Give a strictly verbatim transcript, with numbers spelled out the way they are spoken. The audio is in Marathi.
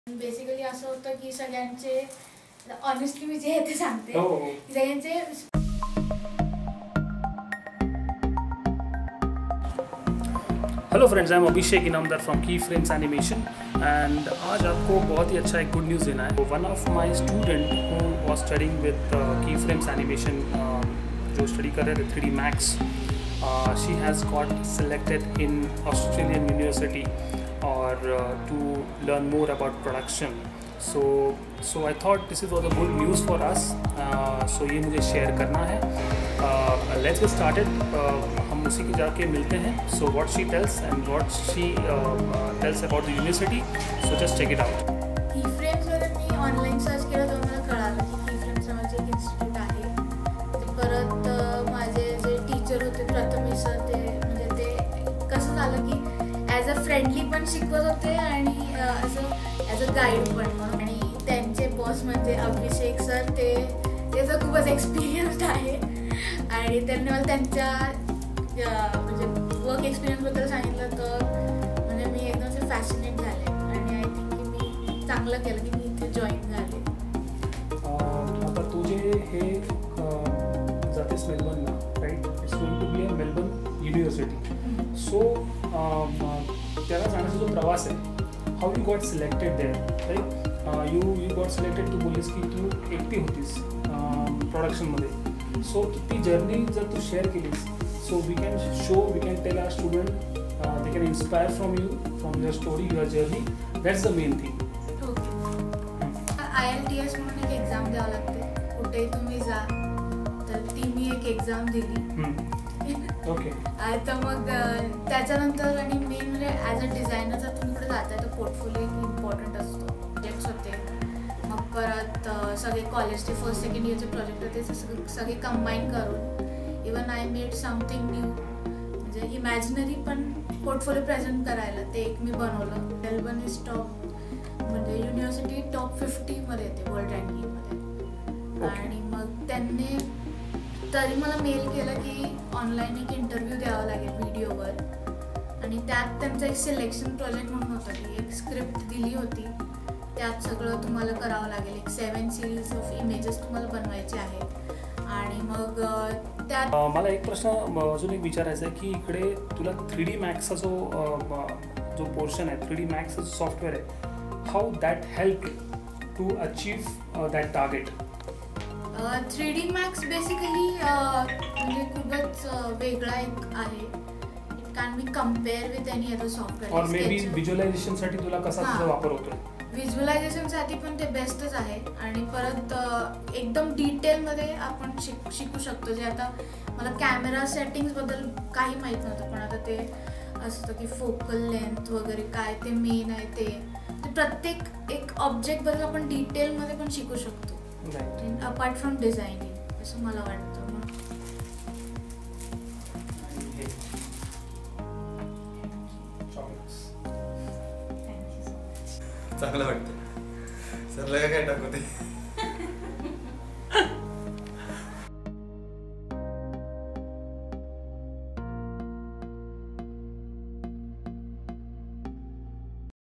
बेसिकली असं होतं की सगळ्यांचे ऑनेस्टली मी जे ते सांगते की सगळ्यांचे hello friends, I am Abhishek Inamdar from Keyframes animation and आज आपको बहुत ही अच्छा एक गुड न्यूज़ देना है। One of my student who was studying विद Keyframes एनिमेशन, जो स्टडी कर रहे थे three D Max, she has got selected in Australian university और to learn more about production. So so I thought this is was a good news for us, सो ये मुझे शेयर करना है। लेट्स गेट स्टार्टेड, हम उसी की जाके मिलते हैं। So what she tells and what she tells about the university, so just check it out. कीफ्रेम्सवर मी ऑनलाईन सर्च केलं तर मला कळालं की कीफ्रेम्स नावाचे एक इन्स्टिट्यूट आहे। ते परत माझे जे टीचर होते प्रथमेश सर, ते म्हणजे ते कसं झालं की ॲज अ फ्रेंडली पण शिकवत होते आणि as a as a guide पण म्हणून। आणि त्यांचे बॉस म्हणजे अभिषेक सर, ते त्याचा खूपच एक्सपिरियन्स्ड आहे आणि त्यांनी मला त्यांच्या म्हणजे वर्क एक्सपिरियन्सबद्दल सांगितलं तर म्हणजे मी एकदम असे फॅसिनेट झाले आणि आय थिंक की मी चांगलं केलं की मी इथे जॉईन झाले। आता तुझे हे जातेस मेलबर्नला, right? It's going to be a Melbourne university. So त्याला जाण्याचा जो प्रवास आहे, how you got selected there, right? You you got selected, तू बोललीस की तू एकटी होतीस प्रोडक्शनमध्ये। सो ती जर्नी जर तू शेअर केलीस, so we can show, we can tell our student, they can inspire from you, from your story, your journey. That's the main thing. I L T S म्हणून एक एक्झाम द्यावं लागते, कुठेही तुम्ही जा, तर ती मी एक एक्झाम दिली. ओके. तर मग त्याच्यानंतर आणि मेन म्हणजे ॲज अ डिझायनर जर तुम्ही कुठे जाताय तर पोर्टफोलिओ एक इम्पॉर्टंट असतो. प्रोजेक्ट्स होते, मग परत सगळे कॉलेजचे फर्स्ट सेकंड इयरचे प्रोजेक्ट होते, सगळे सगळे कंबाईन करून even I made something new, म्हणजे इमॅजिनरी पण पोर्टफोलिओ प्रेझेंट करायला ते एक मी बनवलं. मेलबर्न इज टॉप, म्हणजे युनिव्हर्सिटी टॉप फिफ्टीमध्ये येते वर्ल्ड रँकिंगमध्ये. आणि मग त्यांनी तरी मला मेल केलं की ऑनलाईन एक इंटरव्ह्यू द्यावा लागेल व्हिडिओवर, आणि त्यात त्यांचा एक सिलेक्शन प्रोजेक्ट म्हणून होता की एक स्क्रिप्ट दिली होती, त्यात सगळं तुम्हाला करावं लागेल. एक सेवन सिरीज ऑफ इमेजेस तुम्हाला बनवायचे आहेत. आणि मग त्यात मला एक प्रश्न अजून एक विचारायचा आहे की इकडे तुला थ्री डी मॅक्सचा जो जो पोर्शन आहे, थ्री डी मॅक्सचं सॉफ्टवेअर आहे, how that help to achieve that target? Three D Max basically म्हणजे खूपच वेगळा एक आहे. It can be compare with any other software. और मे बी व्हिज्युअलायझेशनसाठी तुला कसा तुझा वापर होतोय? व्हिज्युअलायझेशनसाठी पण ते बेस्टच आहे. आणि परत एकदम डिटेलमध्ये आपण शिक शिकू शकतो. जे आता मला कॅमेरा सेटिंग्सबद्दल काही माहीत नव्हतं, पण आता ते असतं की फोकल लेंथ वगैरे काय ते मेन आहे, ते प्रत्येक एक ऑब्जेक्टबद्दल आपण डिटेलमध्ये पण शिकू शकतो, अपार्ट फ्रॉम डिझायनिंग, असं मला वाटतं. चांगलं वाटतं. सरला काय टाकू ते?